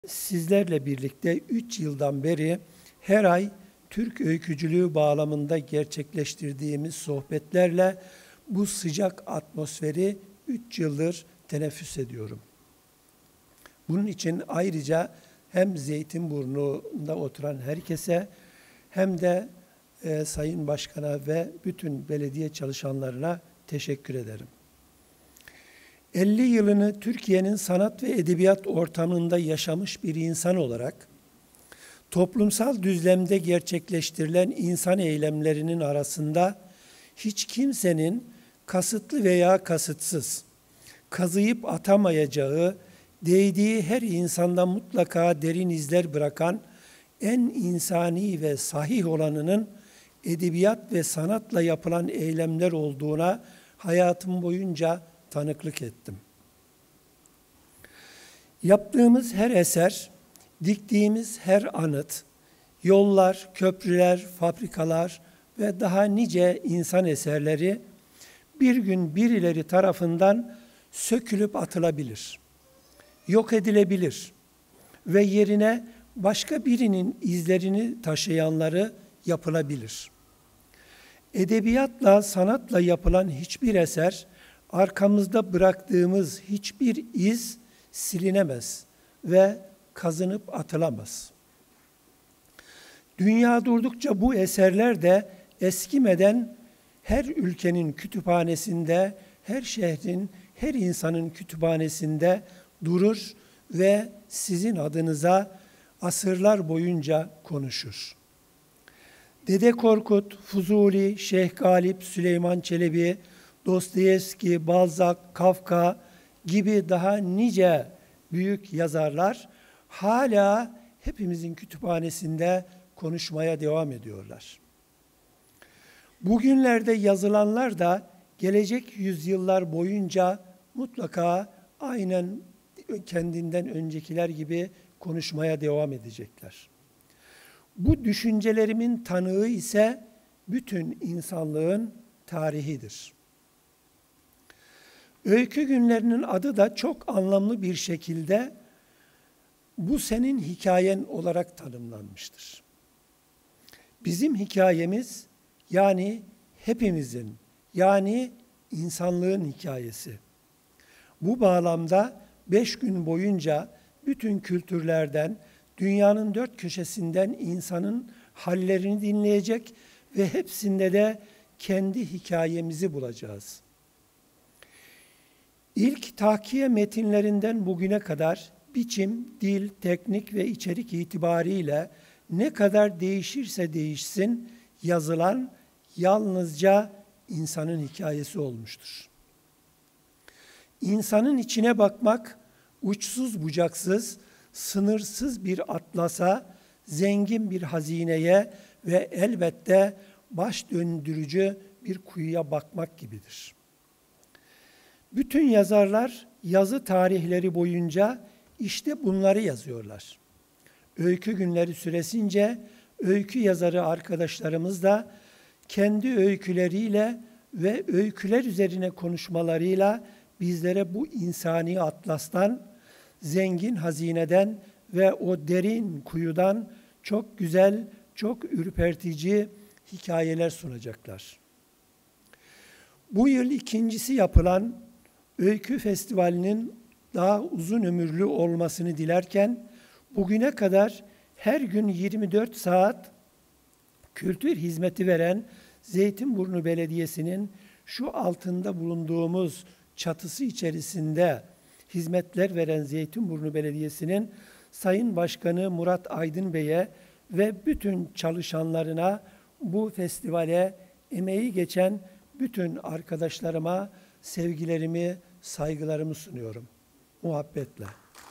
Sizlerle birlikte 3 yıldan beri her ay Türk öykücülüğü bağlamında gerçekleştirdiğimiz sohbetlerle bu sıcak atmosferi 3 yıldır teneffüs ediyorum. Bunun için ayrıca hem Zeytinburnu'nda oturan herkese hem de Sayın Başkan'a ve bütün belediye çalışanlarına teşekkür ederim. 50 yılını Türkiye'nin sanat ve edebiyat ortamında yaşamış bir insan olarak, toplumsal düzlemde gerçekleştirilen insan eylemlerinin arasında hiç kimsenin kasıtlı veya kasıtsız, kazıyıp atamayacağı, değdiği her insanda mutlaka derin izler bırakan en insani ve sahih olanının edebiyat ve sanatla yapılan eylemler olduğuna hayatım boyunca tanıklık ettim. Yaptığımız her eser, diktiğimiz her anıt, yollar, köprüler, fabrikalar ve daha nice insan eserleri bir gün birileri tarafından sökülüp atılabilir, yok edilebilir ve yerine başka birinin izlerini taşıyanları yapılabilir. Edebiyatla, sanatla yapılan hiçbir eser, arkamızda bıraktığımız hiçbir iz silinemez ve kazınıp atılamaz. Dünya durdukça bu eserler de eskimeden her ülkenin kütüphanesinde, her şehrin, her insanın kütüphanesinde durur ve sizin adınıza asırlar boyunca konuşur. Dede Korkut, Fuzuli, Şeyh Galip, Süleyman Çelebi, Dostoyevski, Balzac, Kafka gibi daha nice büyük yazarlar hala hepimizin kütüphanesinde konuşmaya devam ediyorlar. Bugünlerde yazılanlar da gelecek yüzyıllar boyunca mutlaka aynen kendinden öncekiler gibi konuşmaya devam edecekler. Bu düşüncelerimin tanığı ise bütün insanlığın tarihidir. Öykü günlerinin adı da çok anlamlı bir şekilde bu senin hikayen olarak tanımlanmıştır. Bizim hikayemiz yani hepimizin yani insanlığın hikayesi. Bu bağlamda 5 gün boyunca bütün kültürlerden, dünyanın 4 köşesinden insanın hallerini dinleyecek ve hepsinde de kendi hikayemizi bulacağız. İlk tahkiye metinlerinden bugüne kadar biçim, dil, teknik ve içerik itibariyle ne kadar değişirse değişsin yazılan yalnızca insanın hikayesi olmuştur. İnsanın içine bakmak uçsuz bucaksız, sınırsız bir atlasa, zengin bir hazineye ve elbette baş döndürücü bir kuyuya bakmak gibidir. Bütün yazarlar yazı tarihleri boyunca işte bunları yazıyorlar. Öykü günleri süresince öykü yazarı arkadaşlarımız da kendi öyküleriyle ve öyküler üzerine konuşmalarıyla bizlere bu insani atlastan, zengin hazineden ve o derin kuyudan çok güzel, çok ürpertici hikayeler sunacaklar. Bu yıl ikincisi yapılan Öykü Festivali'nin daha uzun ömürlü olmasını dilerken, bugüne kadar her gün 24 saat kültür hizmeti veren Zeytinburnu Belediyesi'nin şu altında bulunduğumuz çatısı içerisinde hizmetler veren Zeytinburnu Belediyesi'nin Sayın Başkanı Murat Aydın Bey'e ve bütün çalışanlarına, bu festivale emeği geçen bütün arkadaşlarıma sevgilerimi, saygılarımı sunuyorum. Muhabbetle.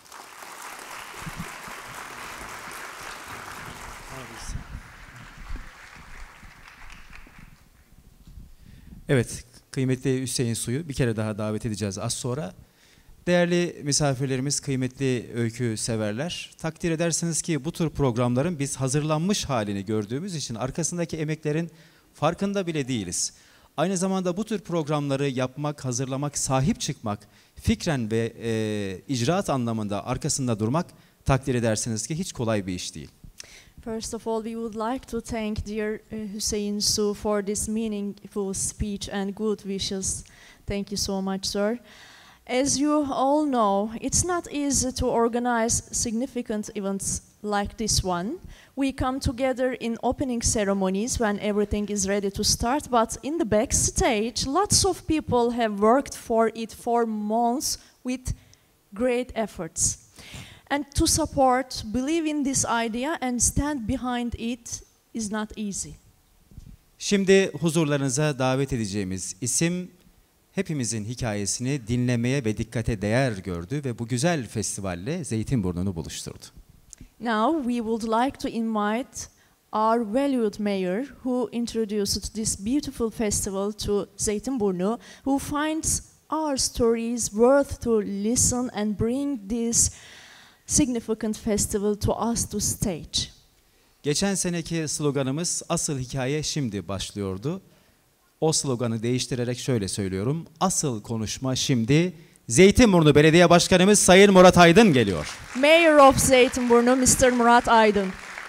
Evet, kıymetli Hüseyin Su'yu bir kere daha davet edeceğiz az sonra. Değerli misafirlerimiz, kıymetli öykü severler, takdir edersiniz ki bu tür programların biz hazırlanmış halini gördüğümüz için arkasındaki emeklerin farkında bile değiliz. Aynı zamanda bu tür programları yapmak, hazırlamak, sahip çıkmak, fikren ve icraat anlamında arkasında durmak takdir edersiniz ki hiç kolay bir iş değil. First of all, we would like to thank dear Hüseyin Su for this meaningful speech and good wishes. Thank you so much, sir. As you all know, it's not easy to organize significant events like this one. We come together in opening ceremonies when everything is ready to start, but in the backstage, lots of people have worked for it for months with great efforts. And to support, believe in this idea and stand behind it is not easy. Şimdi huzurlarınıza davet edeceğimiz isim hepimizin hikayesini dinlemeye ve dikkate değer gördü ve bu güzel festivalle Zeytinburnu'nu buluşturdu. Now we would like to invite our valued mayor who introduced this beautiful festival to Zeytinburnu, who finds our stories worth to listen and bring this significant festival to us to stage. Geçen seneki sloganımız asıl hikaye şimdi başlıyordu. O sloganı değiştirerek şöyle söylüyorum. Asıl konuşma şimdi. Zeytinburnu Belediye Başkanımız Sayın Murat Aydın geliyor. Mayor of Zeytinburnu, Mr. Murat Aydın.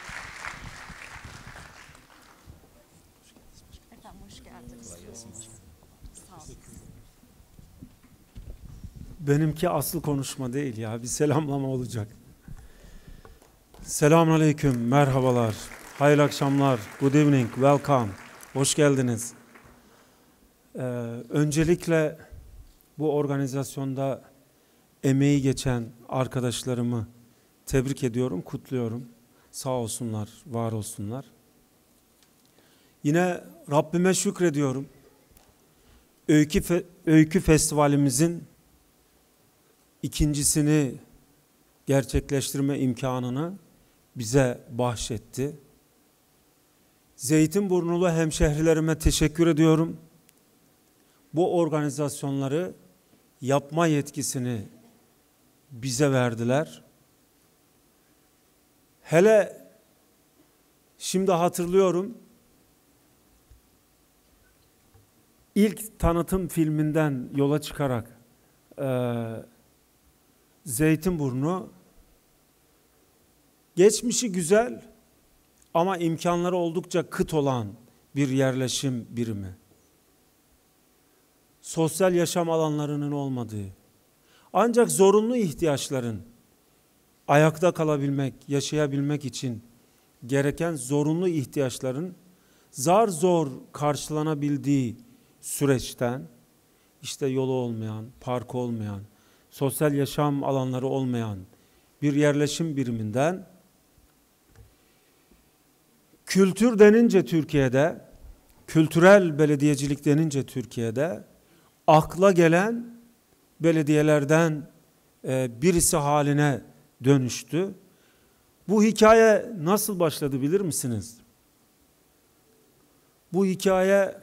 Efendim hoş geldiniz. Benimki asıl konuşma değil ya, bir selamlama olacak. Selamünaleyküm, merhabalar, hayırlı akşamlar, good evening, welcome, hoş geldiniz. Öncelikle bu organizasyonda emeği geçen arkadaşlarımı tebrik ediyorum, kutluyorum. Sağ olsunlar, var olsunlar. Yine Rabbime şükrediyorum. Öykü Festivalimizin ikincisini gerçekleştirme imkanını bize bahşetti. Zeytinburnulu hemşehrilerime teşekkür ediyorum. Bu organizasyonları yapma yetkisini bize verdiler. Hele şimdi hatırlıyorum, ilk tanıtım filminden yola çıkarak Zeytinburnu geçmişi güzel ama imkanları oldukça kıt olan bir yerleşim birimi. Sosyal yaşam alanlarının olmadığı, ancak zorunlu ihtiyaçların ayakta kalabilmek, yaşayabilmek için gereken zorunlu ihtiyaçların zar zor karşılanabildiği süreçten, işte yolu olmayan, parkı olmayan, sosyal yaşam alanları olmayan bir yerleşim biriminden kültür denince Türkiye'de, kültürel belediyecilik denince Türkiye'de akla gelen belediyelerden birisi haline dönüştü. Bu hikaye nasıl başladı bilir misiniz? Bu hikaye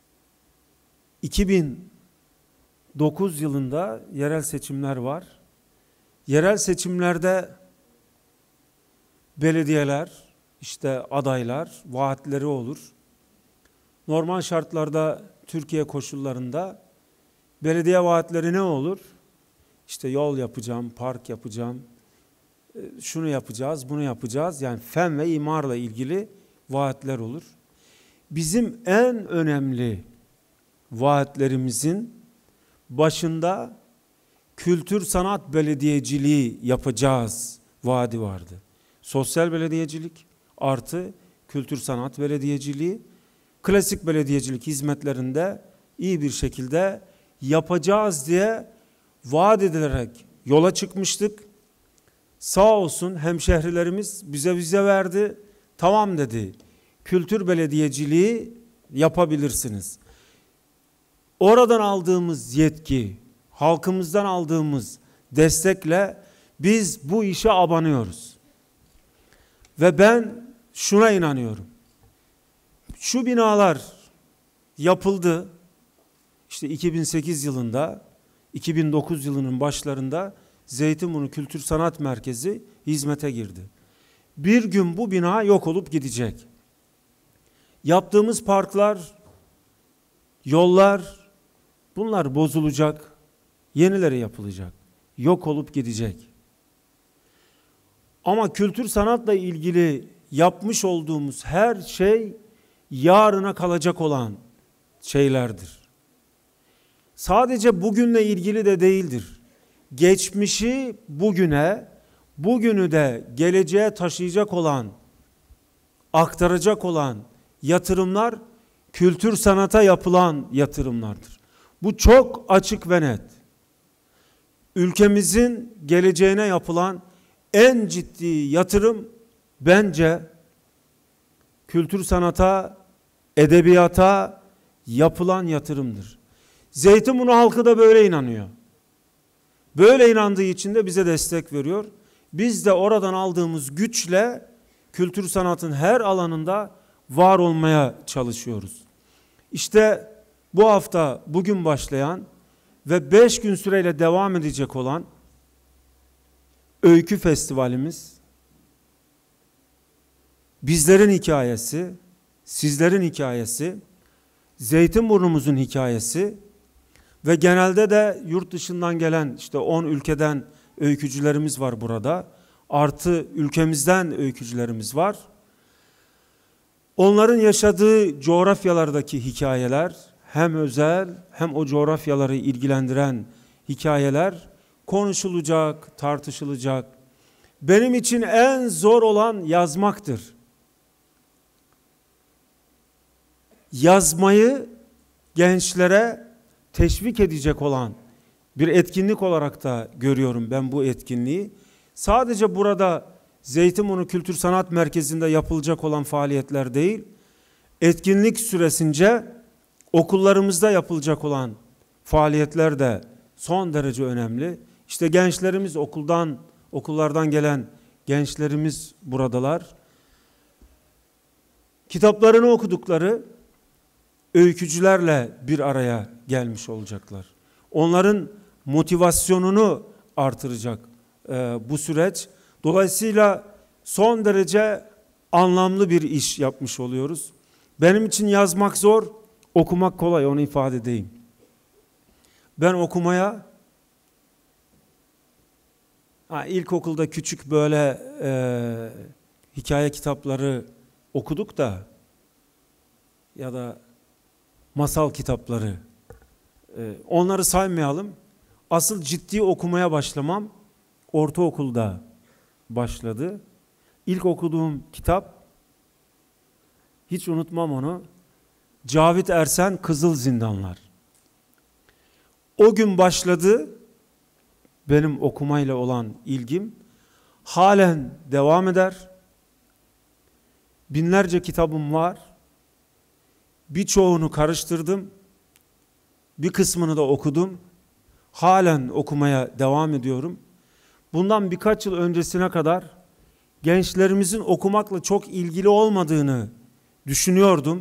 2009 yılında yerel seçimler var. Yerel seçimlerde belediyeler, işte adaylar, vaatleri olur. Normal şartlarda Türkiye koşullarında belediye vaatleri ne olur? İşte yol yapacağım, park yapacağım, şunu yapacağız, bunu yapacağız. Yani fen ve imarla ilgili vaatler olur. Bizim en önemli vaatlerimizin başında kültür sanat belediyeciliği yapacağız vaadi vardı. Sosyal belediyecilik artı kültür sanat belediyeciliği, klasik belediyecilik hizmetlerinde iyi bir şekilde yapacağız diye vaat edilerek yola çıkmıştık. Sağ olsun hemşehrilerimiz bize vize verdi. Tamam dedi. Kültür belediyeciliği yapabilirsiniz. Oradan aldığımız yetki, halkımızdan aldığımız destekle biz bu işe abanıyoruz. Ve ben şuna inanıyorum. Şu binalar yapıldı. İşte 2008 yılında, 2009 yılının başlarında Zeytinburnu Kültür Sanat Merkezi hizmete girdi. Bir gün bu bina yok olup gidecek. Yaptığımız parklar, yollar, bunlar bozulacak, yenileri yapılacak, yok olup gidecek. Ama kültür sanatla ilgili yapmış olduğumuz her şey yarına kalacak olan şeylerdir. Sadece bugünle ilgili de değildir. Geçmişi bugüne, bugünü de geleceğe taşıyacak olan, aktaracak olan yatırımlar kültür sanata yapılan yatırımlardır. Bu çok açık ve net. Ülkemizin geleceğine yapılan en ciddi yatırım bence kültür sanata, edebiyata yapılan yatırımdır. Zeytinburnu halkı da böyle inanıyor. Böyle inandığı için de bize destek veriyor. Biz de oradan aldığımız güçle kültür sanatın her alanında var olmaya çalışıyoruz. İşte bu hafta bugün başlayan ve 5 gün süreyle devam edecek olan Öykü Festivalimiz bizlerin hikayesi, sizlerin hikayesi, Zeytinburnumuzun hikayesi ve genelde de yurt dışından gelen işte 10 ülkeden öykücülerimiz var burada. Artı ülkemizden öykücülerimiz var. Onların yaşadığı coğrafyalardaki hikayeler hem özel hem o coğrafyaları ilgilendiren hikayeler konuşulacak, tartışılacak. Benim için en zor olan yazmaktır. Yazmayı gençlere teşvik edecek olan bir etkinlik olarak da görüyorum ben bu etkinliği. Sadece burada Zeytinburnu Kültür Sanat Merkezi'nde yapılacak olan faaliyetler değil, etkinlik süresince okullarımızda yapılacak olan faaliyetler de son derece önemli. İşte gençlerimiz okullardan gelen gençlerimiz buradalar. Kitaplarını okudukları öykücülerle bir araya gelmiş olacaklar. Onların motivasyonunu artıracak bu süreç. Dolayısıyla son derece anlamlı bir iş yapmış oluyoruz. Benim için yazmak zor, okumak kolay, onu ifade edeyim. Ben okumaya ilkokulda küçük böyle hikaye kitapları okuduk da ya da masal kitapları onları saymayalım. Asıl ciddi okumaya başlamam ortaokulda başladı. İlk okuduğum kitap, hiç unutmam onu, Cavit Ersen Kızıl Zindanlar. O gün başladı benim okumayla olan ilgim. Halen devam eder. Binlerce kitabım var. Birçoğunu karıştırdım. Bir kısmını da okudum. Halen okumaya devam ediyorum. Bundan birkaç yıl öncesine kadar gençlerimizin okumakla çok ilgili olmadığını düşünüyordum.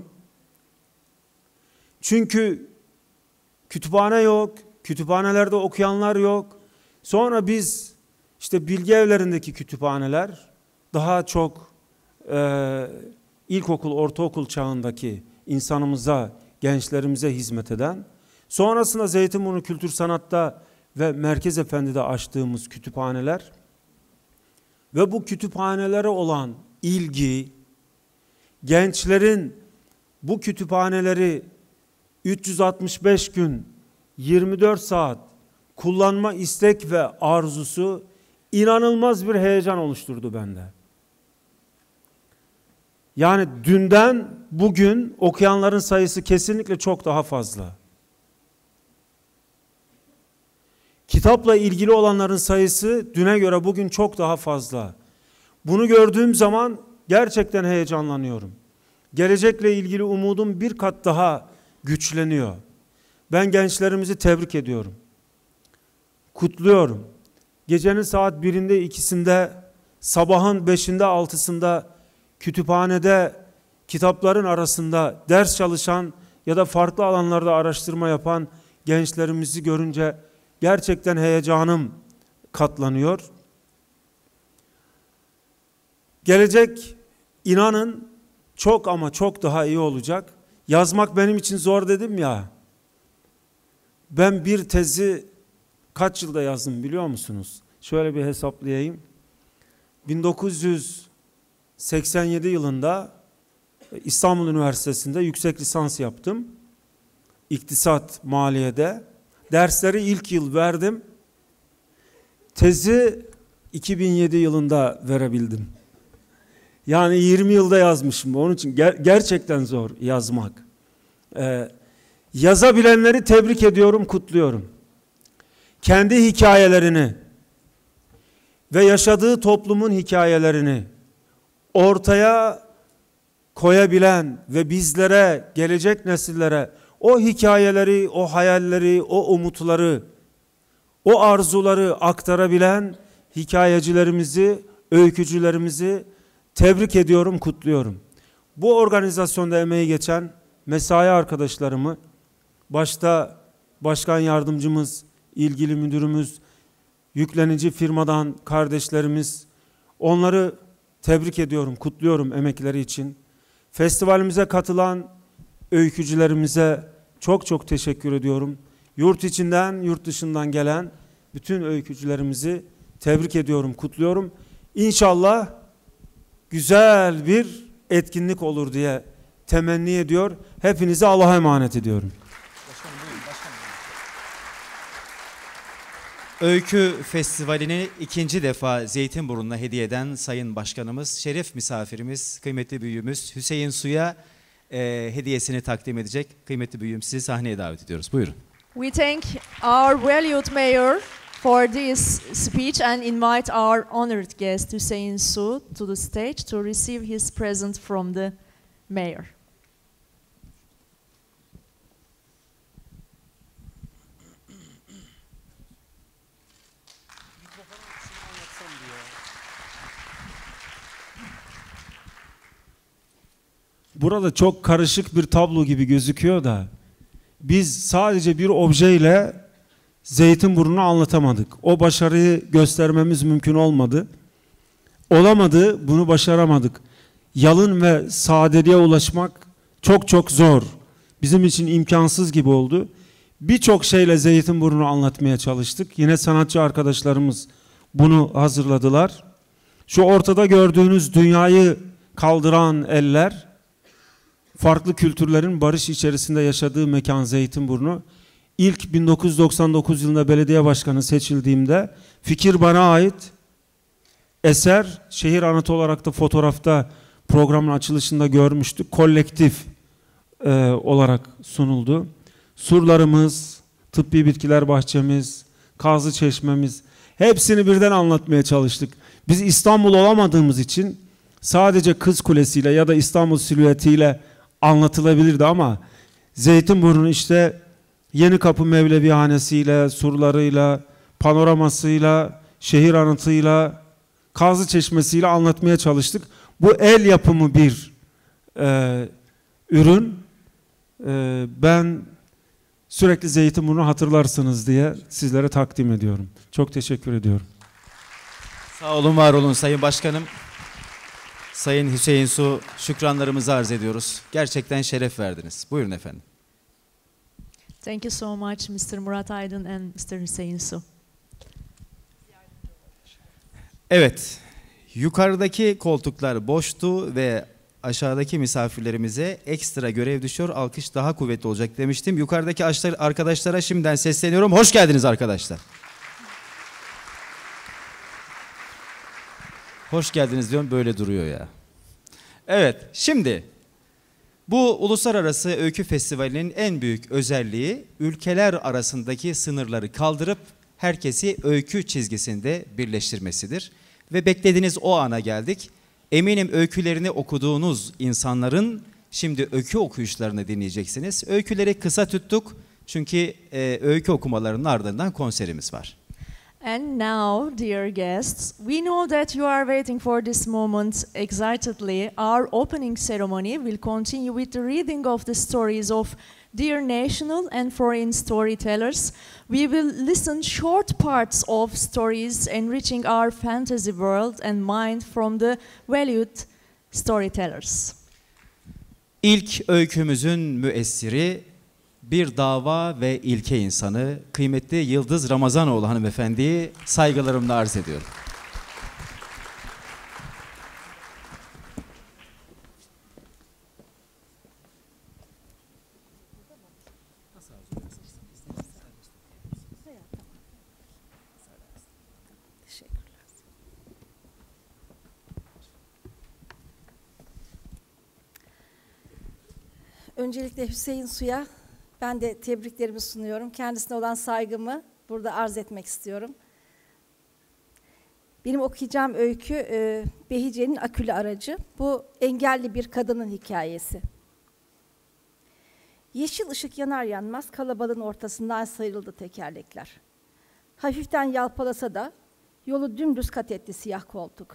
Çünkü kütüphane yok, kütüphanelerde okuyanlar yok. Sonra biz işte bilgi evlerindeki kütüphaneler daha çok ilkokul, ortaokul çağındaki insanımıza, gençlerimize hizmet eden, sonrasında Zeytinburnu Kültür Sanat'ta ve Merkez Efendi'de açtığımız kütüphaneler ve bu kütüphanelere olan ilgi, gençlerin bu kütüphaneleri 365 gün 24 saat kullanma istek ve arzusu inanılmaz bir heyecan oluşturdu bende. Yani dünden bugün okuyanların sayısı kesinlikle çok daha fazla. Kitapla ilgili olanların sayısı düne göre bugün çok daha fazla. Bunu gördüğüm zaman gerçekten heyecanlanıyorum. Gelecekle ilgili umudum bir kat daha güçleniyor. Ben gençlerimizi tebrik ediyorum. Kutluyorum. Gecenin saat 1'inde 2'sinde, sabahın 5'inde 6'sında kütüphanede kitapların arasında ders çalışan ya da farklı alanlarda araştırma yapan gençlerimizi görünce gerçekten heyecanım katlanıyor. Gelecek inanın çok ama çok daha iyi olacak. Yazmak benim için zor dedim ya. Ben bir tezi kaç yılda yazdım biliyor musunuz? Şöyle bir hesaplayayım. 1987 yılında İstanbul Üniversitesi'nde yüksek lisans yaptım. İktisat, maliyede. Dersleri ilk yıl verdim. Tezi 2007 yılında verebildim. Yani 20 yılda yazmışım. Onun için gerçekten zor yazmak. Yazabilenleri tebrik ediyorum, kutluyorum. Kendi hikayelerini ve yaşadığı toplumun hikayelerini ortaya koyabilen ve bizlere, gelecek nesillere o hikayeleri, o hayalleri, o umutları, o arzuları aktarabilen hikayecilerimizi, öykücülerimizi tebrik ediyorum, kutluyorum. Bu organizasyonda emeği geçen mesai arkadaşlarımı, başta başkan yardımcımız, ilgili müdürümüz, yüklenici firmadan kardeşlerimiz, onları tebrik ediyorum, kutluyorum emekleri için. Festivalimize katılan öykücülerimize çok çok teşekkür ediyorum. Yurt içinden, yurt dışından gelen bütün öykücülerimizi tebrik ediyorum, kutluyorum. İnşallah güzel bir etkinlik olur diye temenni ediyor. Hepinizi Allah'a emanet ediyorum. Öykü Festivali'ni ikinci defa Zeytinburnu'na hediye eden Sayın Başkanımız, şeref misafirimiz, kıymetli büyüğümüz Hüseyin Su'ya hediyesini takdim edecek. Kıymetli büyüğüm, sizi sahneye davet ediyoruz. Buyurun. We thank our valued mayor for this speech and invite our honored guest Hüseyin Su to the stage to receive his present from the mayor. Burada çok karışık bir tablo gibi gözüküyor da biz sadece bir objeyle Zeytinburnu'nu anlatamadık. O başarıyı göstermemiz mümkün olmadı. Olamadı, bunu başaramadık. Yalın ve sadeliğe ulaşmak çok çok zor. Bizim için imkansız gibi oldu. Birçok şeyle Zeytinburnu'nu anlatmaya çalıştık. Yine sanatçı arkadaşlarımız bunu hazırladılar. Şu ortada gördüğünüz dünyayı kaldıran eller, farklı kültürlerin barış içerisinde yaşadığı mekan Zeytinburnu. İlk 1999 yılında belediye başkanı seçildiğimde fikir bana ait. Eser şehir anıtı olarak da fotoğrafta programın açılışında görmüştük. Kolektif olarak sunuldu. Surlarımız, tıbbi bitkiler bahçemiz, Kazlı Çeşmemiz, hepsini birden anlatmaya çalıştık. Biz İstanbul olamadığımız için sadece Kız Kulesi'yle ya da İstanbul silüetiyle anlatılabilirdi ama Zeytinburnu işte Yenikapı Mevlevihanesi'yle, surlarıyla, panoramasıyla, şehir anıtıyla, Kazlı Çeşmesi'yle anlatmaya çalıştık. Bu el yapımı bir ürün. Ben sürekli Zeytinburnu hatırlarsınız diye sizlere takdim ediyorum. Çok teşekkür ediyorum. Sağ olun, var olun Sayın Başkanım. Sayın Hüseyin Su, şükranlarımızı arz ediyoruz. Gerçekten şeref verdiniz. Buyurun efendim. Thank you so much Mr. Murat Aydın and Mr. Hüseyin Su. Evet, yukarıdaki koltuklar boştu ve aşağıdaki misafirlerimize ekstra görev düşüyor. Alkış daha kuvvetli olacak demiştim. Yukarıdaki arkadaşlara şimdiden sesleniyorum. Hoş geldiniz arkadaşlar. Hoş geldiniz diyorum, böyle duruyor ya. Evet, şimdi bu Uluslararası Öykü Festivali'nin en büyük özelliği ülkeler arasındaki sınırları kaldırıp herkesi öykü çizgisinde birleştirmesidir. Ve beklediğiniz o ana geldik. Eminim öykülerini okuduğunuz insanların şimdi öykü okuyuşlarını dinleyeceksiniz. Öyküleri kısa tuttuk çünkü öykü okumalarının ardından konserimiz var. And now, dear guests, we know that you are waiting for this moment excitedly. Our opening ceremony will continue with the reading of the stories of dear national and foreign storytellers. We will listen short parts of stories enriching our fantasy world and mind from the valued storytellers. İlk öykümüzün müessiri, bir dava ve ilke insanı, kıymetli Yıldız Ramazanoğlu hanımefendiyi saygılarımla arz ediyorum. Öncelikle Hüseyin Su'ya ben de tebriklerimi sunuyorum. Kendisine olan saygımı burada arz etmek istiyorum. Benim okuyacağım öykü Behice'nin Akülü Aracı. Bu engelli bir kadının hikayesi. Yeşil ışık yanar yanmaz kalabalığın ortasından sıyrıldı tekerlekler. Hafiften yalpalasa da yolu dümdüz kat etti siyah koltuk.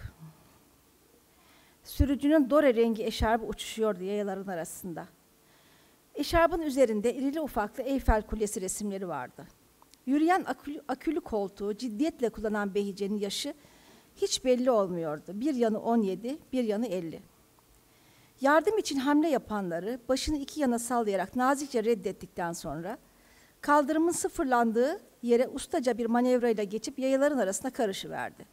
Sürücünün dore rengi eşarbı uçuşuyordu yayaların arasında. Eşarbın üzerinde irili ufaklı Eyfel Kulesi resimleri vardı. Yürüyen akülü koltuğu ciddiyetle kullanan Behice'nin yaşı hiç belli olmuyordu. Bir yanı 17, bir yanı 50. Yardım için hamle yapanları başını iki yana sallayarak nazikçe reddettikten sonra kaldırımın sıfırlandığı yere ustaca bir manevrayla geçip yayaların arasına karışıverdi.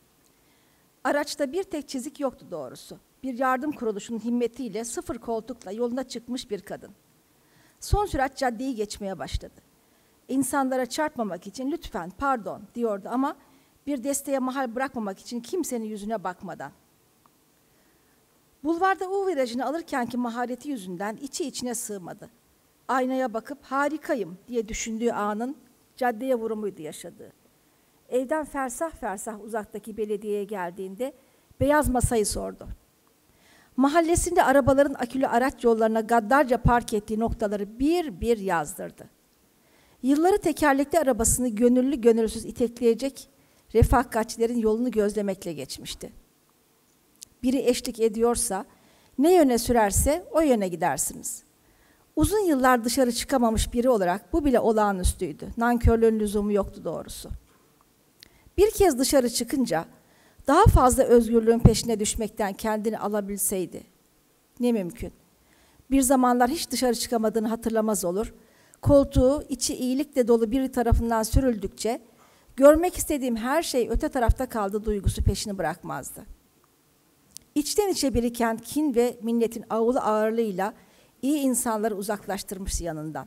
Araçta bir tek çizik yoktu doğrusu. Bir yardım kuruluşunun himmetiyle sıfır koltukla yoluna çıkmış bir kadın. Son sürat caddeyi geçmeye başladı. İnsanlara çarpmamak için lütfen, pardon diyordu ama bir desteğe mahal bırakmamak için kimsenin yüzüne bakmadan. Bulvarda U virajını alırkenki mahareti yüzünden içi içine sığmadı. Aynaya bakıp harikayım diye düşündüğü anın caddeye vurumuydu yaşadığı. Evden fersah fersah uzaktaki belediyeye geldiğinde beyaz masayı sordu. Mahallesinde arabaların akülü araç yollarına gaddarca park ettiği noktaları bir bir yazdırdı. Yılları tekerlekli arabasını gönüllü gönülsüz itekleyecek refakatçilerin yolunu gözlemekle geçmişti. Biri eşlik ediyorsa, ne yöne sürerse o yöne gidersiniz. Uzun yıllar dışarı çıkamamış biri olarak bu bile olağanüstüydü. Nankörlüğün lüzumu yoktu doğrusu. Bir kez dışarı çıkınca daha fazla özgürlüğün peşine düşmekten kendini alabilseydi. Ne mümkün. Bir zamanlar hiç dışarı çıkamadığını hatırlamaz olur. Koltuğu içi iyilikle dolu biri tarafından sürüldükçe görmek istediğim her şey öte tarafta kaldı duygusu peşini bırakmazdı. İçten içe biriken kin ve minnetin ağılı ağırlığıyla iyi insanları uzaklaştırmıştı yanından.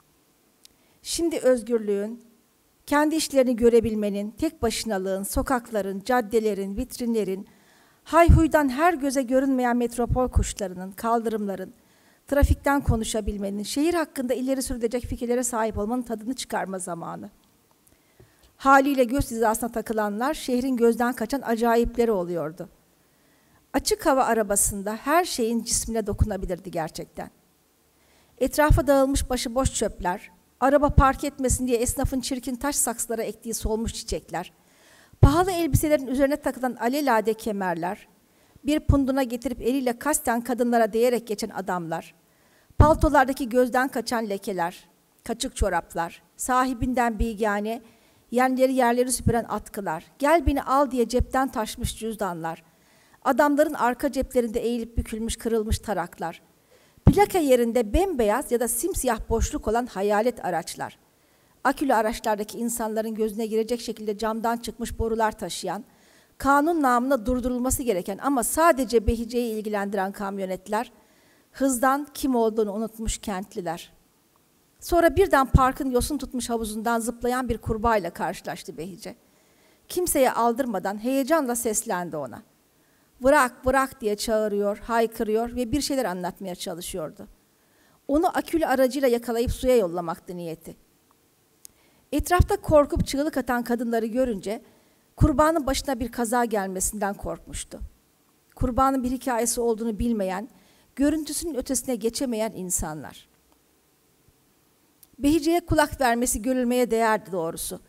Şimdi özgürlüğün, kendi işlerini görebilmenin, tek başınalığın, sokakların, caddelerin, vitrinlerin, hayhuydan her göze görünmeyen metropol kuşlarının, kaldırımların, trafikten konuşabilmenin, şehir hakkında ileri sürülecek fikirlere sahip olmanın tadını çıkarma zamanı. Haliyle göz hizasına takılanlar şehrin gözden kaçan acayipleri oluyordu. Açık hava arabasında her şeyin cismine dokunabilirdi gerçekten. Etrafa dağılmış başıboş çöpler, araba park etmesin diye esnafın çirkin taş saksılara ektiği solmuş çiçekler, pahalı elbiselerin üzerine takılan alelade kemerler, bir punduna getirip eliyle kasten kadınlara değerek geçen adamlar, paltolardaki gözden kaçan lekeler, kaçık çoraplar, sahibinden bigane, yerleri süpüren atkılar, gel beni al diye cepten taşmış cüzdanlar, adamların arka ceplerinde eğilip bükülmüş kırılmış taraklar, plaka yerinde bembeyaz ya da simsiyah boşluk olan hayalet araçlar, akülü araçlardaki insanların gözüne girecek şekilde camdan çıkmış borular taşıyan, kanun namına durdurulması gereken ama sadece Behice'yi ilgilendiren kamyonetler, hızdan kim olduğunu unutmuş kentliler. Sonra birden parkın yosun tutmuş havuzundan zıplayan bir kurbağayla karşılaştı Behice. Kimseye aldırmadan heyecanla seslendi ona. Bırak, bırak diye çağırıyor, haykırıyor ve bir şeyler anlatmaya çalışıyordu. Onu akülü aracıyla yakalayıp suya yollamaktı niyeti. Etrafta korkup çığlık atan kadınları görünce kurbanın başına bir kaza gelmesinden korkmuştu. Kurbanın bir hikayesi olduğunu bilmeyen, görüntüsünün ötesine geçemeyen insanlar. Behice'ye kulak vermesi görülmeye değerdi doğrusu.